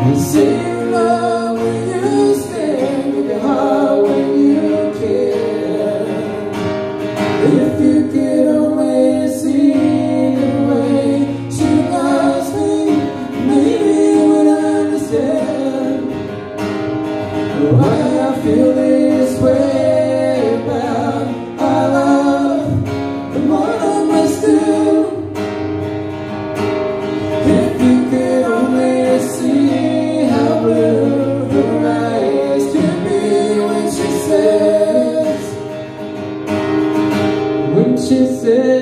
You say you love when you stand, give your heart when you care. If you could only see the way she loves me, maybe you would understand why I feel this way about our love. The more I must do. If you could only see how blue her eyes can be when she says